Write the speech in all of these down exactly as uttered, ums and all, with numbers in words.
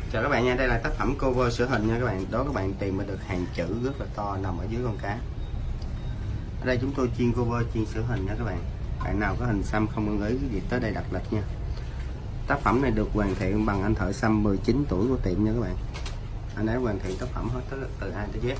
Chào các bạn nha, đây là tác phẩm cover sửa hình nha các bạn. Đó các bạn tìm mà được hàng chữ rất là to nằm ở dưới con cá. Ở đây chúng tôi chuyên cover, chuyên sửa hình nha các bạn. Bạn nào có hình xăm không ưng ý cái gì tới đây đặt lịch nha. Tác phẩm này được hoàn thiện bằng anh thợ xăm mười chín tuổi của tiệm nha các bạn. Anh ấy hoàn thiện tác phẩm hết tới từ A tới Z.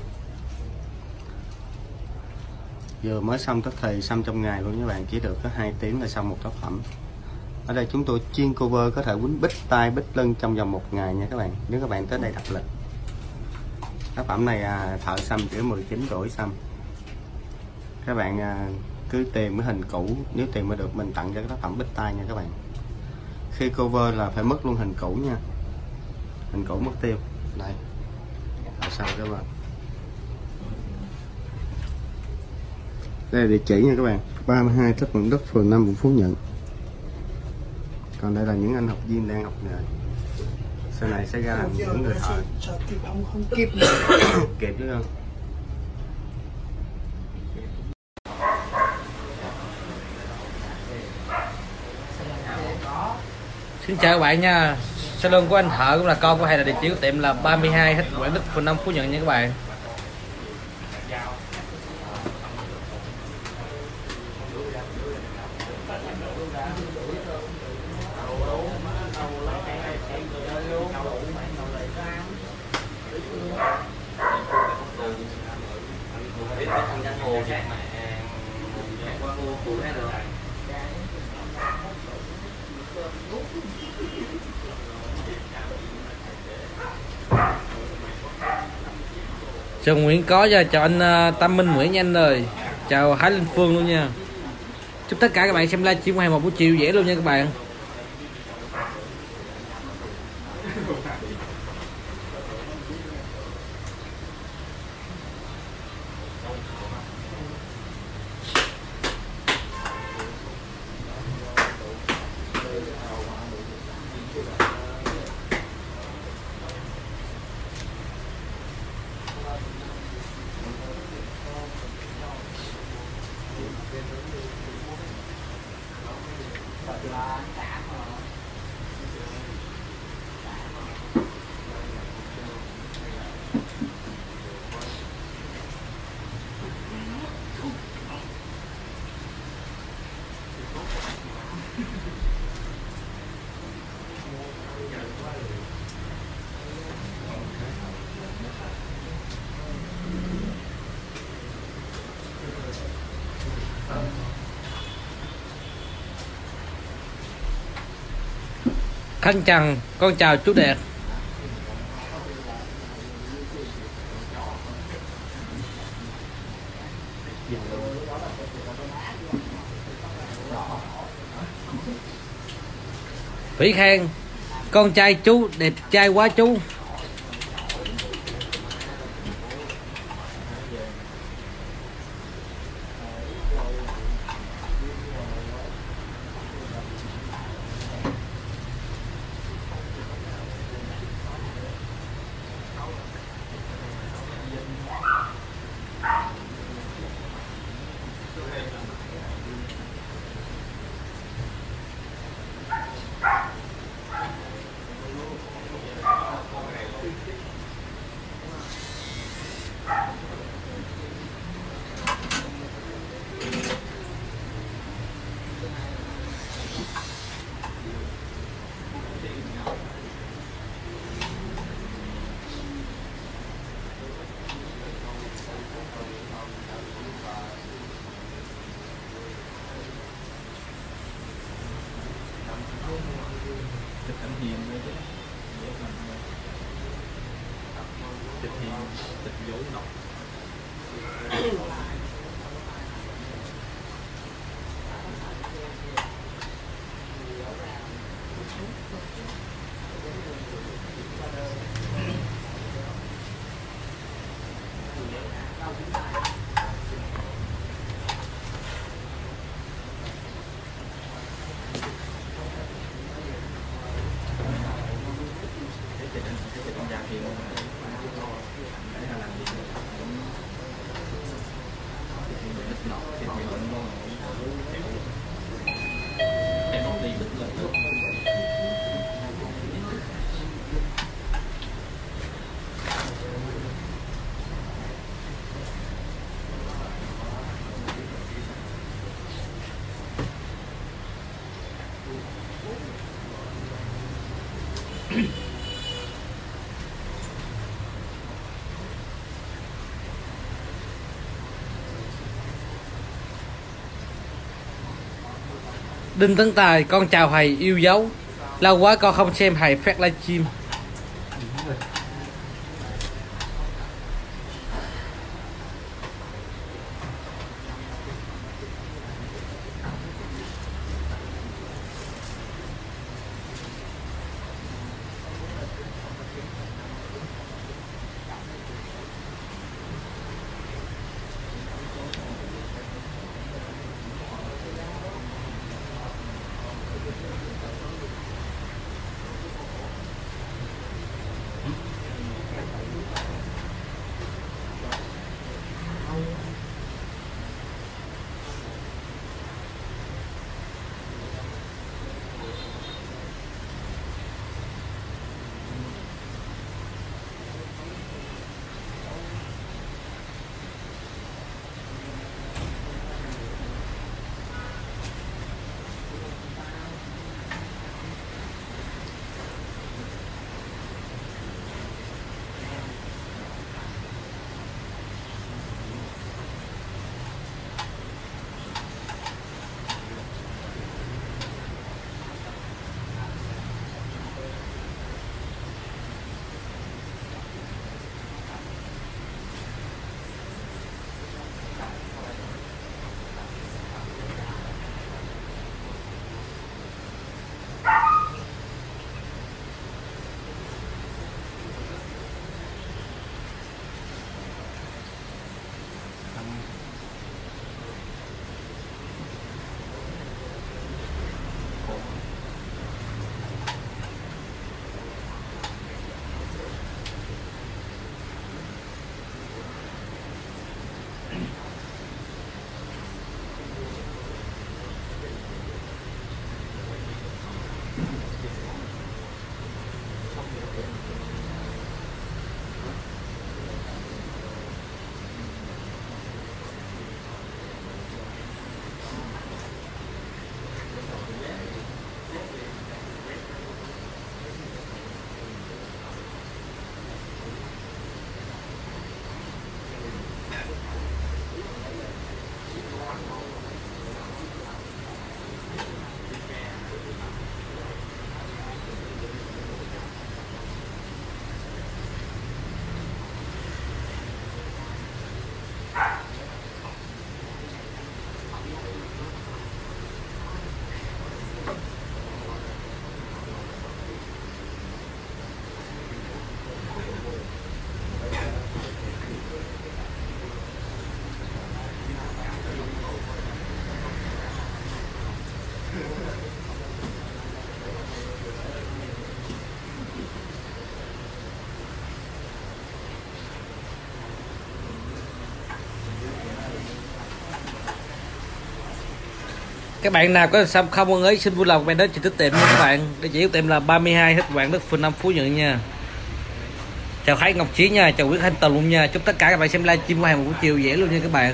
Vừa mới xong tức thì xăm trong ngày luôn các bạn, chỉ được có hai tiếng là xong một tác phẩm. Ở đây chúng tôi chuyên cover, có thể quýnh bít tay bít lưng trong vòng một ngày nha các bạn, nếu các bạn tới đây đặt lịch. Tác phẩm này à, thợ xăm chỉ mười chín tuổi xăm. Các bạn à, cứ tìm cái hình cũ, nếu tìm mà được mình tặng cho cái tác phẩm bít tay nha các bạn. Khi cover là phải mất luôn hình cũ nha, hình cũ mất tiêu. Đây thợ xăm các bạn, đây là địa chỉ nha các bạn, ba mươi hai Thích Mận Đất, phường năm, quận Phú Nhuận. Còn đây là những anh học viên đang học nghề, sau này sẽ ra làm những người thợ. Kịp Kịp chứ không? Xin chào các bạn nha. Salon của anh thợ cũng là con của hay là địa chỉ của tiệm là ba mươi hai Thích Mận Đất, phường năm, Phú Nhuận nha các bạn. Chào Nguyễn có nha, chào anh uh, Tâm Minh Nguyễn nha anh ơi, chào Hải Linh Phương luôn nha. Chúc tất cả các bạn xem livestream hai mươi một buổi chiều dễ luôn nha các bạn. Khánh Trần, con chào chú đẹp. Vĩ Khang, con trai chú đẹp trai quá chú. Đinh Tấn Tài, con chào thầy yêu dấu. Lâu quá con không xem thầy phát livestream. Các bạn nào có xong không ơn ấy xin vui lòng bạn đến trực tiếp tiệm nha các bạn. Địa chỉ của tiệm là ba mươi hai Hết Vạn Đức, phường năm, Phú Nhuận nha. Chào Khải Ngọc Chiến nha, chào Nguyễn Thanh Tùng luôn nha. Chúc tất cả các bạn xem livestream của hàng một buổi chiều dễ luôn nha các bạn.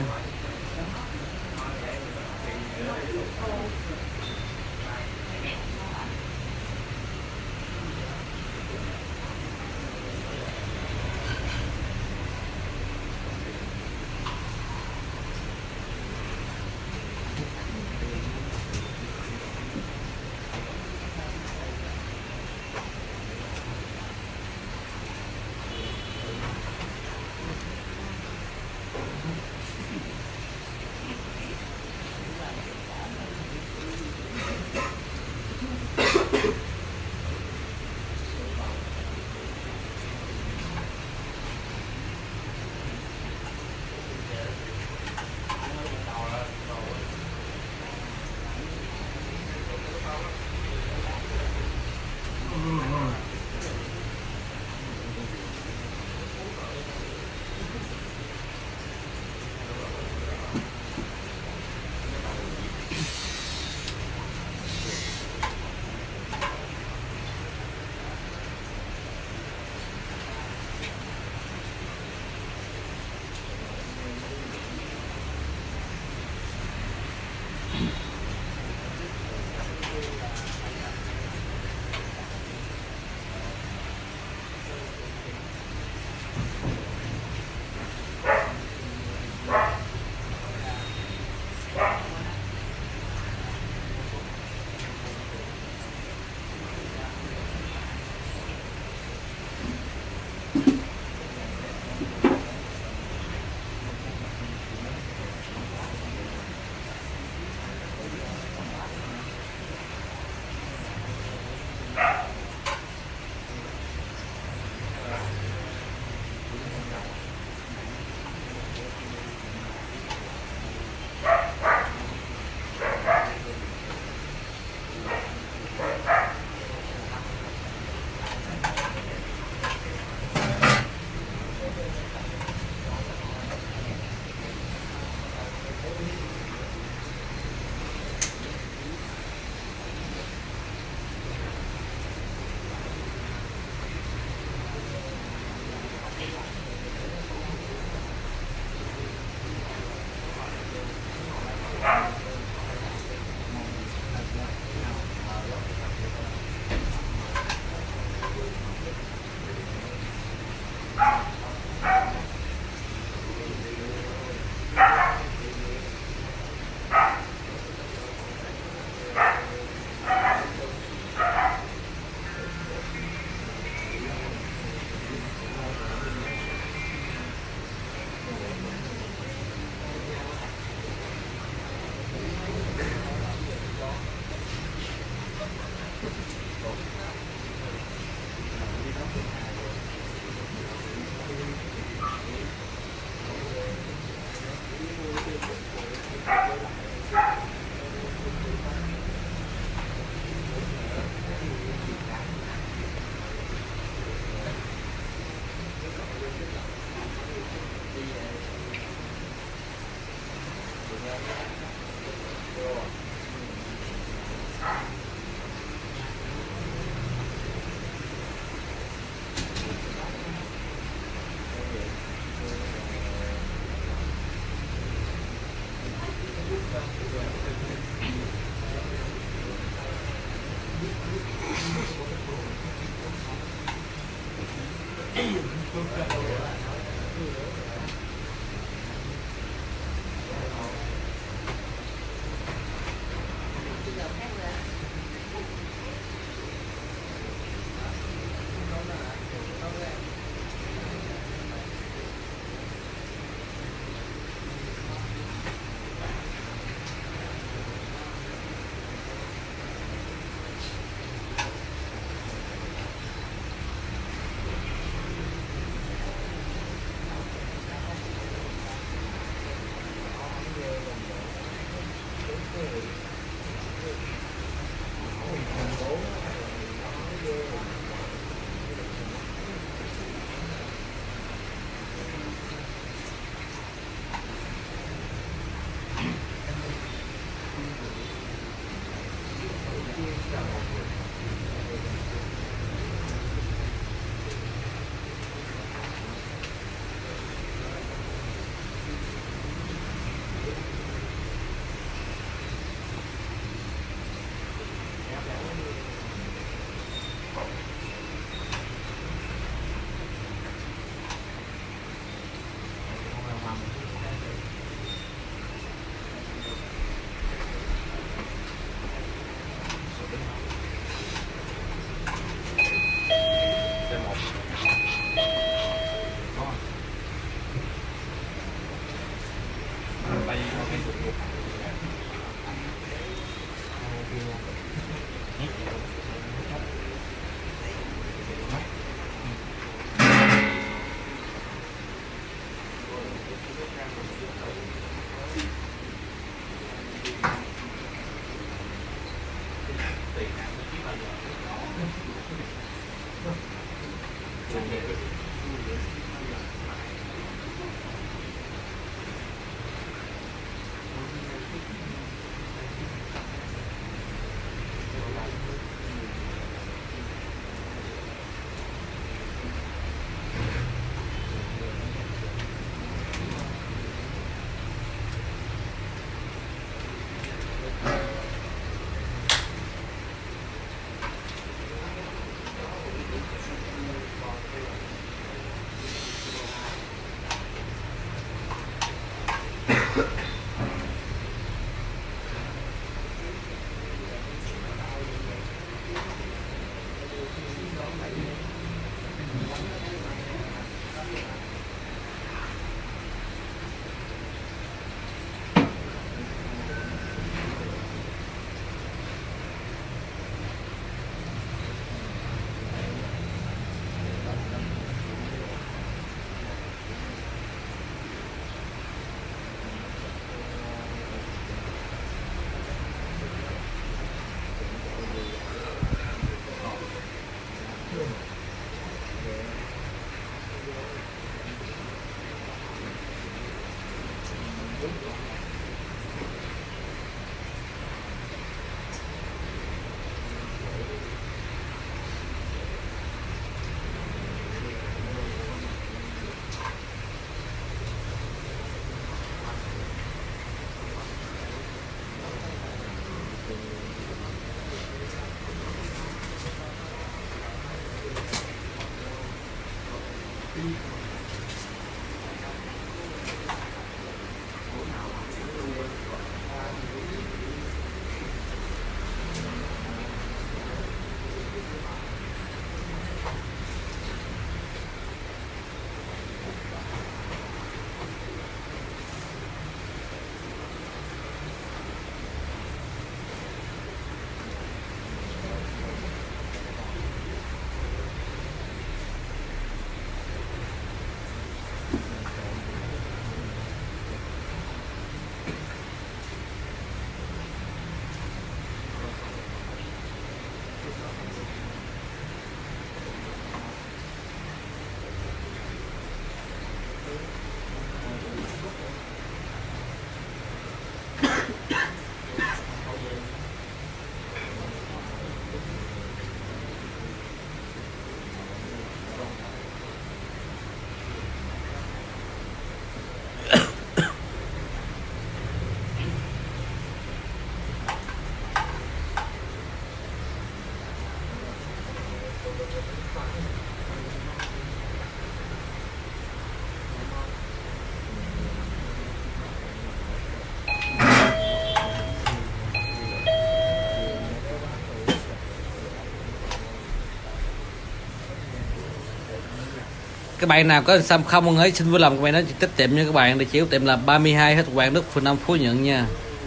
Các bạn nào có xăm không ưng ý xin vui lòng các bạn đến trực tiếp tiệm nha các bạn. Địa chỉ của tiệm là ba mươi hai Hết Quảng Đức, phường năm, Phú Nhuận nha.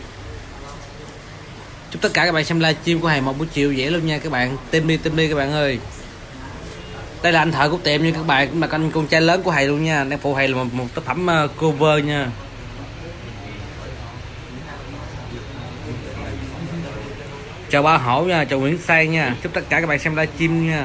Chúc tất cả các bạn xem livestream của hàng một buổi chiều dễ luôn nha các bạn. Tim đi tim đi các bạn ơi. Đây là anh thợ của tiệm nha các bạn, cũng là anh con trai lớn của thầy luôn nha. Đang phụ thầy là một, một tác phẩm uh, cover nha. Chào ba Hổ nha, chào Nguyễn Sang nha. Chúc tất cả các bạn xem livestream nha.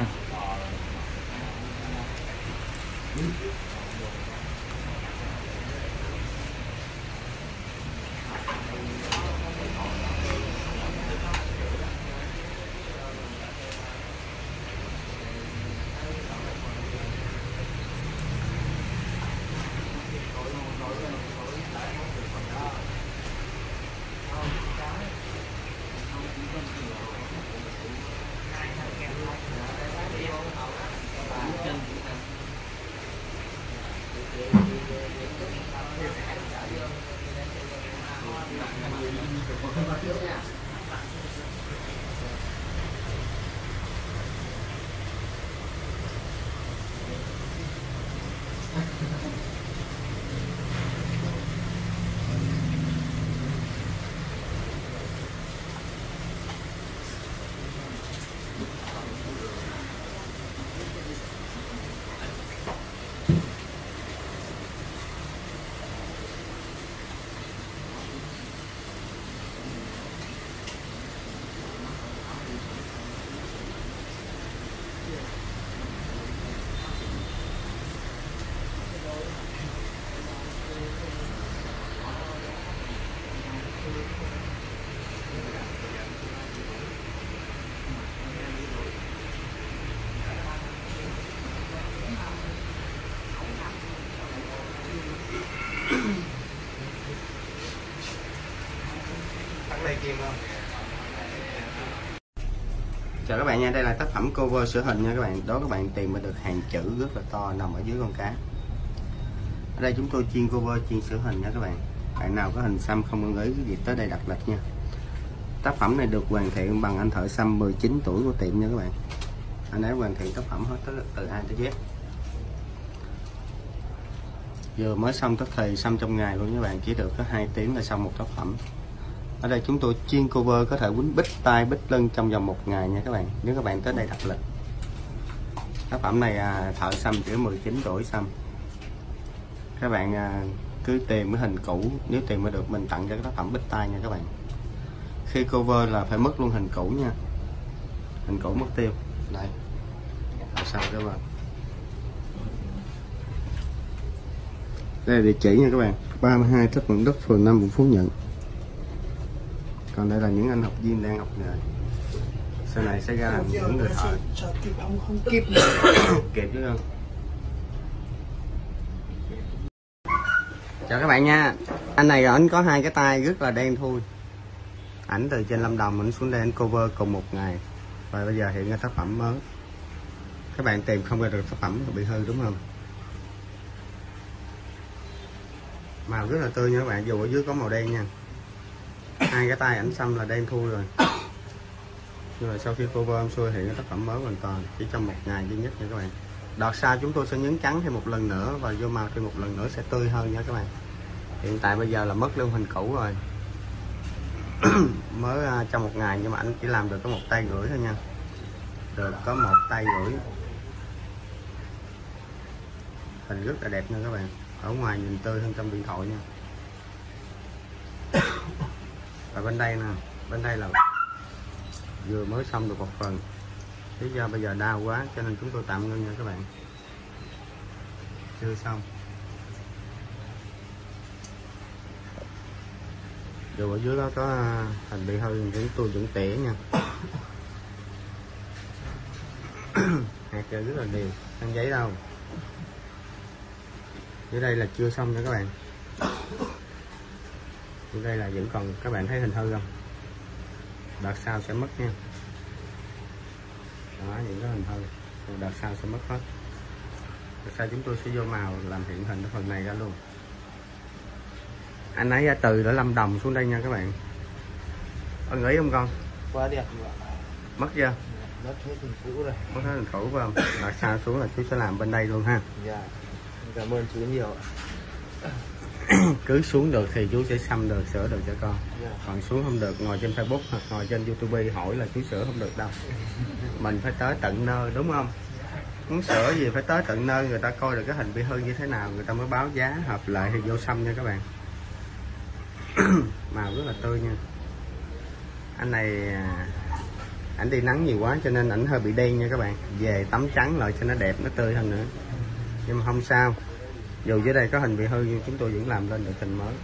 Chào các bạn nha, đây là tác phẩm cover sửa hình nha các bạn. Đó các bạn tìm mà được hàng chữ rất là to nằm ở dưới con cá. Ở đây chúng tôi chuyên cover, chuyên sửa hình nha các bạn. Bạn nào có hình xăm không ưng ý cái gì tới đây đặt lịch nha. Tác phẩm này được hoàn thiện bằng anh thợ xăm mười chín tuổi của tiệm nha các bạn. Anh ấy hoàn thiện tác phẩm hết tới từ A tới Z. Vừa mới xong tức thì xăm trong ngày luôn các bạn, chỉ được có hai tiếng là xong một tác phẩm. Ở đây chúng tôi chuyên cover, có thể quýnh bít tay bít lưng trong vòng một ngày nha các bạn, nếu các bạn tới đây đặt lịch. Tác phẩm này à, thợ xăm chỉ mười chín tuổi xăm. Các bạn à, cứ tìm cái hình cũ, nếu tìm mới được mình tặng cho cái tác phẩm bít tay nha các bạn. Khi cover là phải mất luôn hình cũ nha, hình cũ mất tiêu. Đây, thợ xăm các bạn. Đây là địa chỉ nha các bạn, ba mươi hai Thích Quảng Đức, phường năm, quận Phú Nhuận. Còn đây là những anh học viên đang học nghề, sau này sẽ ra làm những người thợ. Kịp kịp chứ không? Chào các bạn nha. Anh này ảnh có hai cái tay rất là đen thui. Ảnh từ trên Lâm Đồng ảnh xuống đây ảnh cover cùng một ngày. Và bây giờ hiện ra tác phẩm mới. Các bạn tìm không ra được tác phẩm bị hư đúng không? Màu rất là tươi nha các bạn, dù ở dưới có màu đen nha. Hai cái tay ảnh xăm là đen thui rồi. Nhưng mà sau khi cover em xuôi hiện cái tác phẩm mới hoàn toàn chỉ trong một ngày duy nhất nha các bạn. Đợt sau chúng tôi sẽ nhấn trắng thêm một lần nữa và vô màu thêm một lần nữa sẽ tươi hơn nha các bạn. Hiện tại bây giờ là mất luôn hình cũ rồi. Mới uh, trong một ngày nhưng mà anh chỉ làm được có một tay rưỡi thôi nha. Được có một tay rưỡi. Hình rất là đẹp nha các bạn. Ở ngoài nhìn tươi hơn trong điện thoại nha. Và bên đây nè, bên đây là vừa mới xong được một phần. Lý do bây giờ đau quá cho nên chúng tôi tạm ngưng nha các bạn. Chưa xong. Dù ở dưới đó có hình bị hư chúng tôi vẫn tỉa nha. Hạt chơi rất là đều, ăn giấy đâu. Dưới đây là chưa xong nha các bạn. Dưới đây là vẫn còn, các bạn thấy hình hư không? Đợt sau sẽ mất nha. Đó, những cái hình hư. Đợt sau sẽ mất hết. Đợt sau chúng tôi sẽ vô màu làm hiện hình cái phần này ra luôn. Anh ấy từ ở Lâm Đồng xuống đây nha các bạn. Anh nghĩ không con? Quá đẹp. Mất chưa? Đất hết thành cũ rồi. Có thế thành cũ phải không? Đặt xa xuống là chú sẽ làm bên đây luôn ha. Dạ. Cảm ơn chú nhiều ạ. Cứ xuống được thì chú sẽ xăm được, sửa được cho con. Dạ. Còn xuống không được, ngồi trên Facebook hoặc ngồi trên YouTube hỏi là chú sửa không được đâu. Mình phải tới tận nơi, đúng không? Muốn sửa gì phải tới tận nơi, người ta coi được cái hình bị hư như thế nào, người ta mới báo giá hợp lại thì vô xăm nha các bạn. Màu rất là tươi nha. Anh này ảnh đi nắng nhiều quá cho nên ảnh hơi bị đen nha các bạn. Về tắm trắng lại cho nó đẹp, nó tươi hơn nữa. Nhưng mà không sao, dù dưới đây có hình bị hư nhưng chúng tôi vẫn làm lên được hình mới.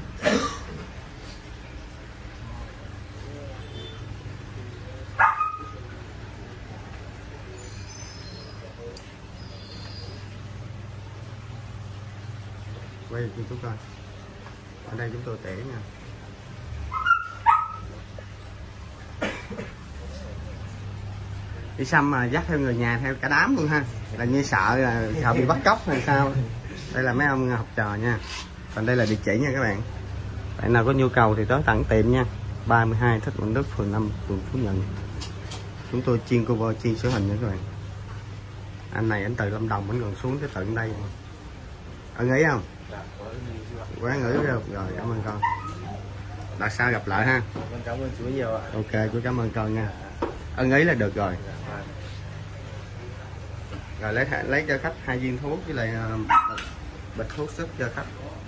Quay cho chúng coi. Ở đây chúng tôi tỉa nha. Đi xăm mà dắt theo người nhà, theo cả đám luôn ha. Là như sợ là sợ bị bắt cóc hay sao. Đây là mấy ông học trò nha. Còn đây là địa chỉ nha các bạn. Bạn nào có nhu cầu thì tới tận tiệm nha. ba mươi hai Thích Quảng Đức, phường năm, quận Phú Nhuận. Chúng tôi chuyên cover, chuyên sửa hình nha các bạn. Anh này anh từ Lâm Đồng anh còn xuống tới tận đây. Ở nghĩ không? Quá ngữ đâu. Rồi cảm ơn con. Là sao gặp lại ha. Cảm ơn chú nhiều ạ. Ok, chú cảm ơn con nha. Ân ý là được rồi. Rồi lấy lấy cho khách hai viên thuốc với lại uh, bịch thuốc sức cho khách.